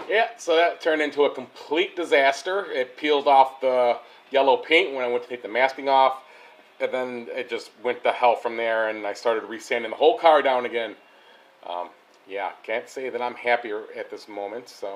Yeah, so that turned into a complete disaster. It peeled off the yellow paint when I went to take the masking off, and then it just went to hell from there, and I started resanding the whole car down again. Yeah, can't say that I'm happier at this moment, so.